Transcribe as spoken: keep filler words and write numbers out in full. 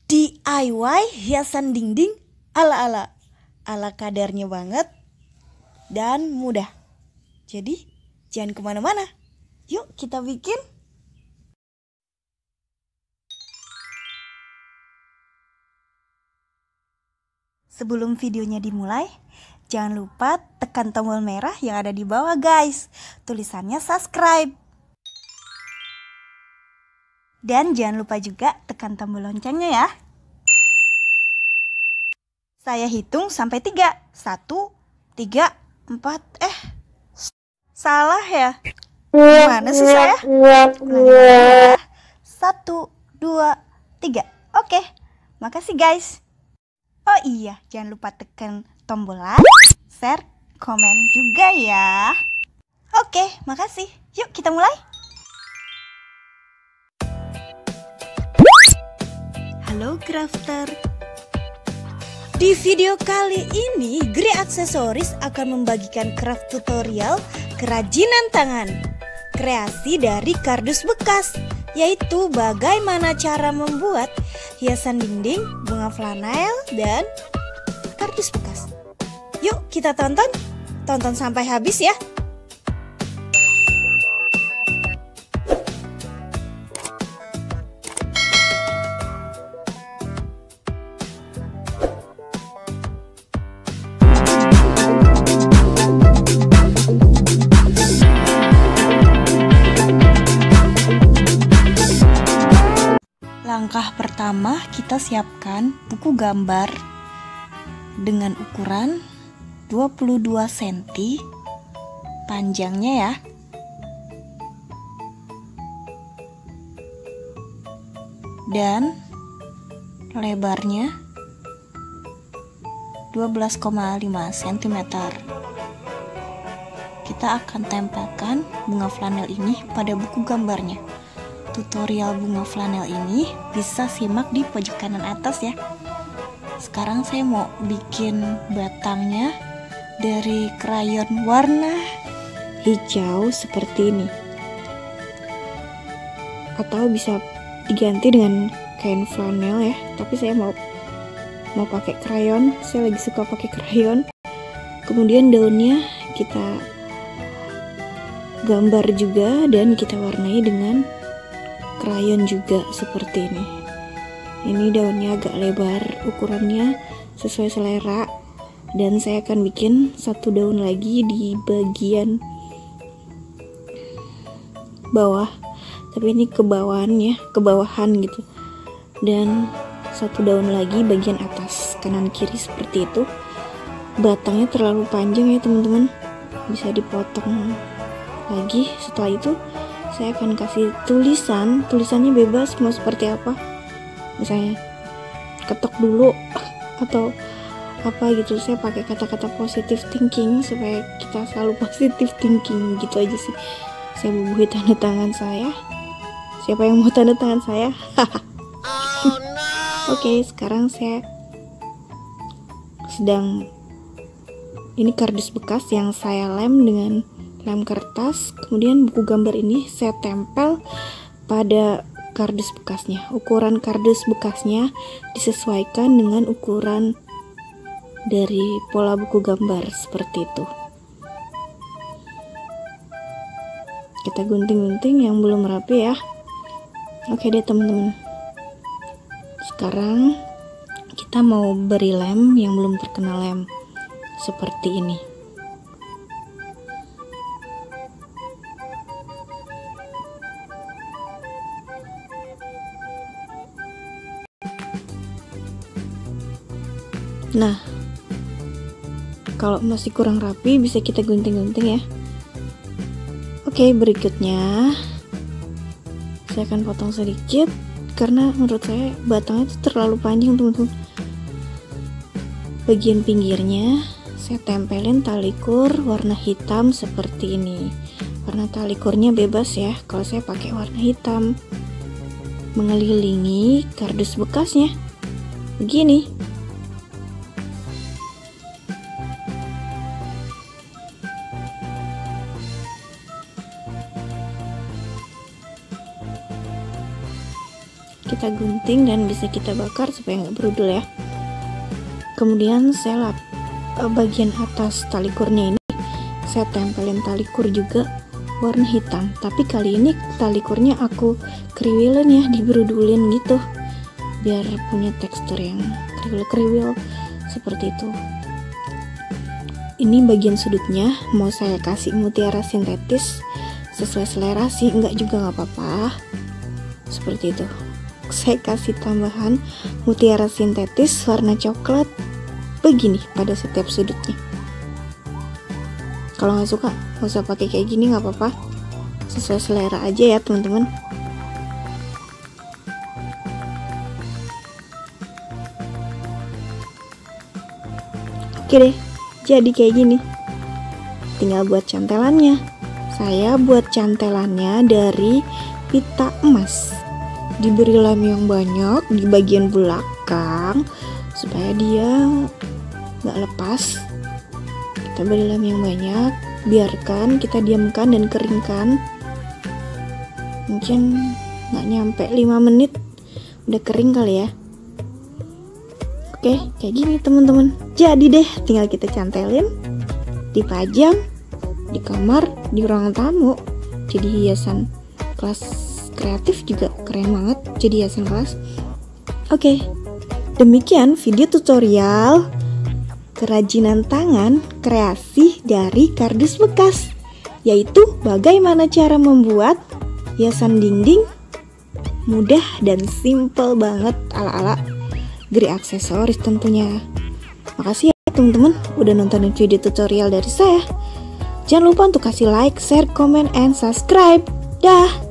D I Y hiasan dinding ala-ala ala kadarnya banget dan mudah. Jadi jangan kemana-mana, yuk kita bikin. Sebelum videonya dimulai, jangan lupa tekan tombol merah yang ada di bawah guys. Tulisannya subscribe. Dan jangan lupa juga tekan tombol loncengnya ya. Saya hitung sampai tiga. Satu, tiga, empat, eh salah ya? Gimana sih saya? Nah, satu, dua, tiga. Oke, makasih guys. Oh iya, jangan lupa tekan tombol like, share, komen juga ya. Oke, makasih. Yuk kita mulai. Halo crafter. Di video kali ini, Grey Aksesoris akan membagikan craft tutorial kerajinan tangan kreasi dari kardus bekas, yaitu bagaimana cara membuat hiasan dinding, bunga flanel, dan kardus bekas. Yuk kita tonton, tonton sampai habis ya. Langkah pertama, kita siapkan buku gambar dengan ukuran dua puluh dua sentimeter panjangnya ya. Dan lebarnya dua belas koma lima sentimeter. Kita akan tempelkan bunga flanel ini pada buku gambarnya. Tutorial bunga flanel ini bisa simak di pojok kanan atas ya. Sekarang saya mau bikin batangnya dari krayon warna hijau seperti ini, atau bisa diganti dengan kain flanel ya, tapi saya mau mau pakai krayon. Saya lagi suka pakai krayon. Kemudian daunnya kita gambar juga dan kita warnai dengan krayon juga seperti ini. Ini daunnya agak lebar, ukurannya sesuai selera, dan saya akan bikin satu daun lagi di bagian bawah, tapi ini ke bawahan ya, ke bawahan gitu, dan satu daun lagi bagian atas, kanan kiri seperti itu. Batangnya terlalu panjang ya teman-teman, bisa dipotong lagi. Setelah itu saya akan kasih tulisan, tulisannya bebas mau seperti apa, misalnya ketok dulu atau apa gitu. Saya pakai kata-kata positive thinking supaya kita selalu positive thinking gitu aja sih. Saya bubuhi tanda tangan saya. Siapa yang mau tanda tangan saya? Oh, no. Oke, sekarang saya sedang, ini kardus bekas yang saya lem dengan lem kertas, kemudian buku gambar ini saya tempel pada kardus bekasnya. Ukuran kardus bekasnya disesuaikan dengan ukuran dari pola buku gambar seperti itu. Kita gunting-gunting yang belum rapi ya. Oke deh teman-teman. Sekarang kita mau beri lem yang belum terkena lem seperti ini. Nah, kalau masih kurang rapi bisa kita gunting-gunting ya. Oke, berikutnya saya akan potong sedikit karena menurut saya batangnya itu terlalu panjang teman-teman. Bagian pinggirnya saya tempelin tali kur warna hitam seperti ini. Warna tali kurnya bebas ya, kalau saya pakai warna hitam. Mengelilingi kardus bekasnya begini. Kita kita gunting dan bisa kita bakar supaya nggak berudul ya. Kemudian saya lap bagian atas tali kurnya ini saya tempelin tali kur juga warna hitam, tapi kali ini tali kurnya aku kriwilin ya, diberudulin gitu biar punya tekstur yang kriwil-kriwil seperti itu. Ini bagian sudutnya mau saya kasih mutiara sintetis sesuai selera sih, enggak juga nggak apa-apa. Seperti itu. Saya kasih tambahan mutiara sintetis warna coklat begini pada setiap sudutnya. Kalau nggak suka nggak usah pakai kayak gini, nggak apa-apa, sesuai selera aja ya teman-teman. Oke deh, jadi kayak gini. Tinggal buat cantelannya. Saya buat cantelannya dari pita emas. Diberi lem yang banyak di bagian belakang supaya dia nggak lepas. Kita beri lem yang banyak, biarkan kita diamkan dan keringkan. Mungkin nggak nyampe lima menit udah kering kali ya. Oke, kayak gini teman-teman. Jadi deh, tinggal kita cantelin, dipajang di kamar, di ruang tamu. Jadi hiasan kelas kreatif juga keren banget. Jadi hiasan kelas. Oke, demikian video tutorial kerajinan tangan kreasi dari kardus bekas, yaitu bagaimana cara membuat hiasan dinding mudah dan simple banget ala-ala Gri aksesoris tentunya. Makasih ya teman-teman udah nontonin video tutorial dari saya. Jangan lupa untuk kasih like, share, comment, and subscribe. Dah.